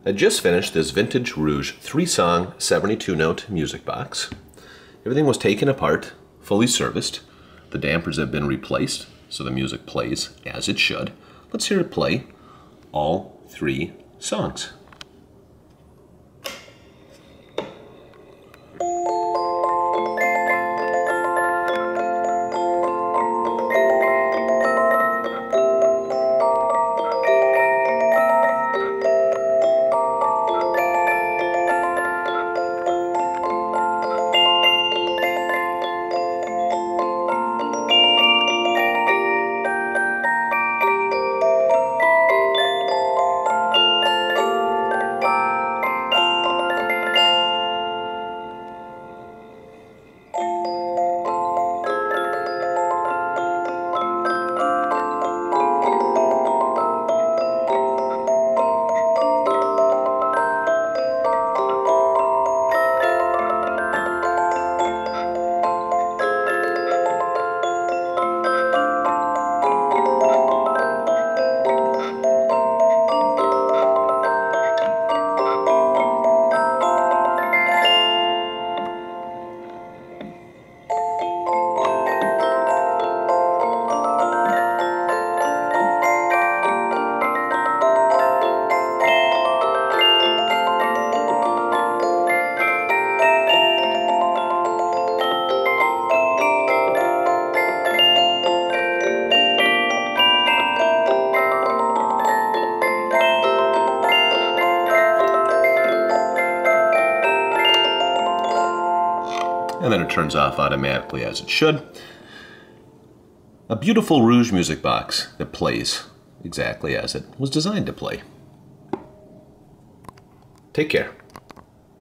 I just finished this vintage Reuge 3-song 72-note music box. Everything was taken apart, fully serviced. The dampers have been replaced, so the music plays as it should. Let's hear it play all 3 songs. And then it turns off automatically as it should. A beautiful Reuge music box that plays exactly as it was designed to play. Take care.